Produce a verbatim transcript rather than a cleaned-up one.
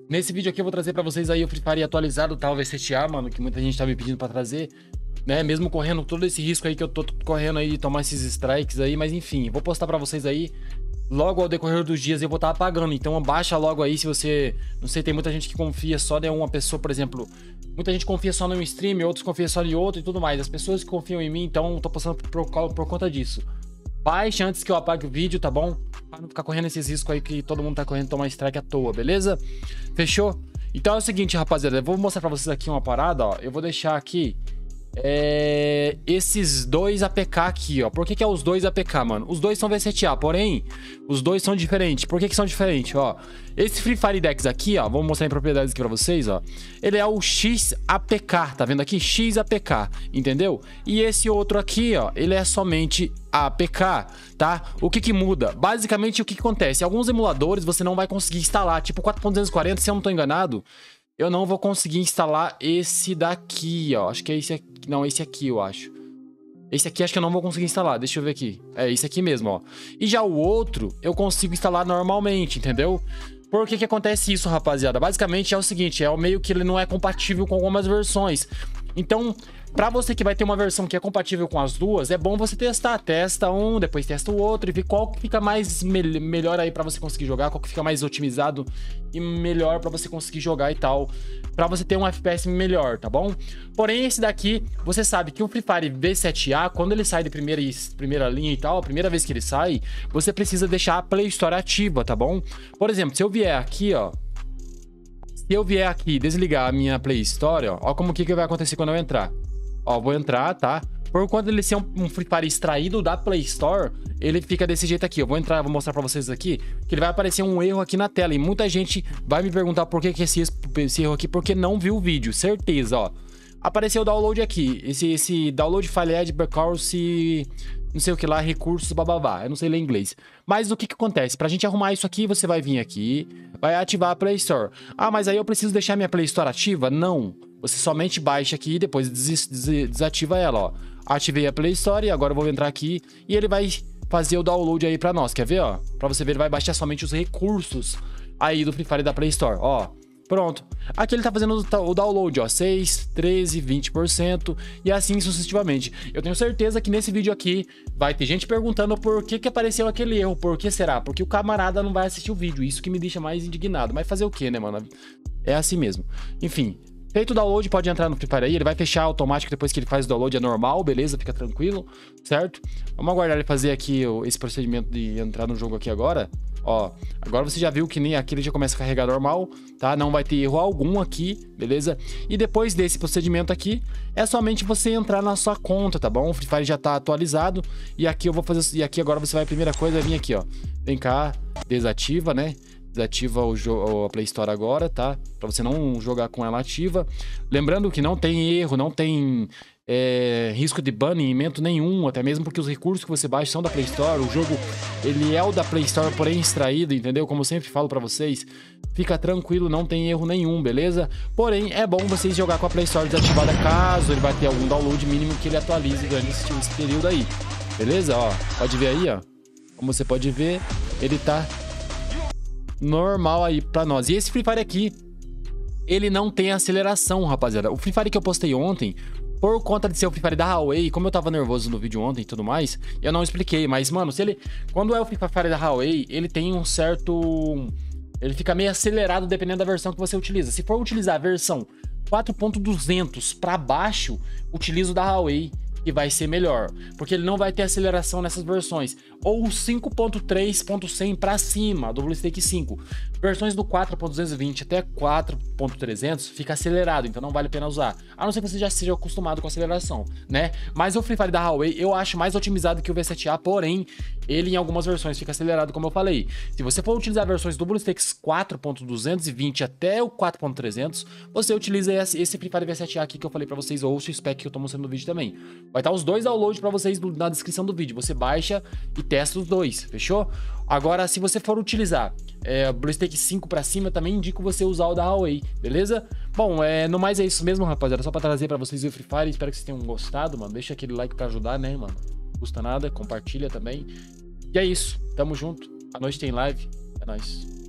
Nesse vídeo aqui eu vou trazer pra vocês aí o Free Fire atualizado, tá? O V sete A, mano, que muita gente tá me pedindo pra trazer, né? Mesmo correndo todo esse risco aí que eu tô correndo aí de tomar esses strikes aí, mas enfim, vou postar pra vocês aí. Logo ao decorrer dos dias eu vou estar apagando, então baixa logo aí se você... Não sei, tem muita gente que confia só em uma pessoa, por exemplo. Muita gente confia só num stream, outros confiam só em outro e tudo mais. As pessoas que confiam em mim, então eu tô postando por, por conta disso. Baixe antes que eu apague o vídeo, tá bom? Pra não ficar correndo esses riscos aí que todo mundo tá correndo tomar strike à toa, beleza? Fechou? Então é o seguinte, rapaziada, eu vou mostrar pra vocês aqui uma parada, ó. Eu vou deixar aqui... É, esses dois A P K aqui, ó. Por que que é os dois A P K, mano? Os dois são V sete A, porém, os dois são diferentes. Por que que são diferentes, ó? Esse Free Fire Dex aqui, ó, vou mostrar em propriedades aqui pra vocês, ó. Ele é o X A P K, tá vendo aqui? X A P K, entendeu? E esse outro aqui, ó, ele é somente A P K, tá? O que que muda? Basicamente, o que que acontece? Alguns emuladores você não vai conseguir instalar, tipo quatro ponto duzentos e quarenta, se eu não tô enganado, eu não vou conseguir instalar esse daqui, ó. Acho que é esse aqui. Não, esse aqui, eu acho. Esse aqui acho que eu não vou conseguir instalar. Deixa eu ver aqui. É esse aqui mesmo, ó. E já o outro, eu consigo instalar normalmente, entendeu? Por que que acontece isso, rapaziada? Basicamente é o seguinte, é o meio que ele não é compatível com algumas versões. Então, pra você que vai ter uma versão que é compatível com as duas, é bom você testar. Testa um, depois testa o outro e ver qual que fica mais me melhor aí pra você conseguir jogar, qual que fica mais otimizado e melhor pra você conseguir jogar e tal, pra você ter um F P S melhor, tá bom? Porém, esse daqui, você sabe que o Free Fire V sete A, quando ele sai de primeira, primeira linha e tal, a primeira vez que ele sai, você precisa deixar a Play Store ativa, tá bom? Por exemplo, se eu vier aqui, ó, se eu vier aqui desligar a minha Play Store, ó, ó como que, que vai acontecer quando eu entrar. Ó, vou entrar, tá? Por quando ele ser um, um Free Fire extraído da Play Store, ele fica desse jeito aqui. Eu vou entrar, vou mostrar pra vocês aqui, que ele vai aparecer um erro aqui na tela. E muita gente vai me perguntar por que que esse, esse erro aqui, porque não viu o vídeo. Certeza, ó. Apareceu o download aqui. Esse, esse download falhado, se não sei o que lá, recursos, bababá. Eu não sei ler inglês. Mas o que que acontece? Pra gente arrumar isso aqui, você vai vir aqui, vai ativar a Play Store. Ah, mas aí eu preciso deixar minha Play Store ativa? Não. Você somente baixa aqui e depois des des desativa ela, ó. Ativei a Play Store e agora eu vou entrar aqui e ele vai fazer o download aí pra nós. Quer ver, ó? Pra você ver, ele vai baixar somente os recursos aí do Free Fire da Play Store, ó. Pronto. Aqui ele tá fazendo o download, ó, seis, treze, vinte por cento e assim sucessivamente. Eu tenho certeza que nesse vídeo aqui vai ter gente perguntando por que que apareceu aquele erro. Por que será? Porque o camarada não vai assistir o vídeo. Isso que me deixa mais indignado. Mas fazer o quê, né, mano? É assim mesmo. Enfim. Feito o download, pode entrar no Free Fire aí, ele vai fechar automático depois que ele faz o download, é normal, beleza? Fica tranquilo, certo? Vamos aguardar ele fazer aqui esse procedimento de entrar no jogo aqui agora. Ó, agora você já viu que nem aqui ele já começa a carregar normal, tá? Não vai ter erro algum aqui, beleza? E depois desse procedimento aqui, é somente você entrar na sua conta, tá bom? O Free Fire já tá atualizado e aqui eu vou fazer... E aqui agora você vai, a primeira coisa, vir aqui, ó. Vem cá, desativa, né? Desativa o jogo, a Play Store agora, tá? Pra você não jogar com ela ativa. Lembrando que não tem erro, não tem é, risco de banimento nenhum, até mesmo porque os recursos que você baixa são da Play Store. O jogo, ele é o da Play Store, porém extraído, entendeu? Como eu sempre falo pra vocês, fica tranquilo, não tem erro nenhum, beleza? Porém, é bom vocês jogar com a Play Store desativada caso ele vai ter algum download mínimo que ele atualize durante esse, esse período aí, beleza? Ó, pode ver aí, ó. Como você pode ver, ele tá normal aí pra nós. E esse Free Fire aqui, ele não tem aceleração, rapaziada. O Free Fire que eu postei ontem, por conta de ser o Free Fire da Huawei, como eu tava nervoso no vídeo ontem e tudo mais, eu não expliquei. Mas, mano, se ele... Quando é o Free Fire da Huawei, ele tem um certo... Ele fica meio acelerado dependendo da versão que você utiliza. Se for utilizar a versão quatro ponto duzentos pra baixo, utiliza o da Huawei, que vai ser melhor, porque ele não vai ter aceleração nessas versões. Ou cinco ponto três ponto cem para cima, do BlueStacks cinco. Versões do quatro ponto duzentos e vinte até quatro ponto trezentos fica acelerado, então não vale a pena usar. A não ser que você já seja acostumado com aceleração, né? Mas o Free Fire da Huawei eu acho mais otimizado que o V sete A, porém, ele em algumas versões fica acelerado, como eu falei. Se você for utilizar versões do BlueStacks quatro ponto duzentos e vinte até o quatro ponto trezentos, você utiliza esse Free Fire V sete A aqui que eu falei pra vocês, ou o spec que eu tô mostrando no vídeo também. Vai estar os dois downloads pra vocês na descrição do vídeo. Você baixa e testa os dois, fechou? Agora, se você for utilizar é, BlueStacks cinco pra cima, também indico você usar o da Huawei, beleza? Bom, é, no mais é isso mesmo, rapaziada. Só pra trazer pra vocês o Free Fire. Espero que vocês tenham gostado, mano. Deixa aquele like pra ajudar, né, mano? Não custa nada, compartilha também. E é isso, tamo junto. À noite tem live, é nóis.